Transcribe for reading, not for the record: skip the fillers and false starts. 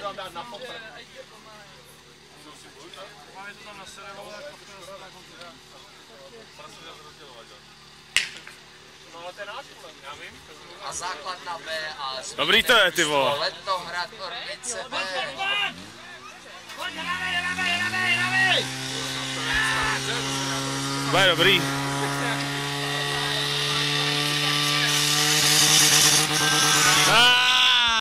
vám dát na popr. Máme to tam na serveru, tak to se tak konzultuje. No ale to je náš problém, já vím. A základna B a Dobrý to je, ty vole. Letohrad Orlice B. Bude dobrý.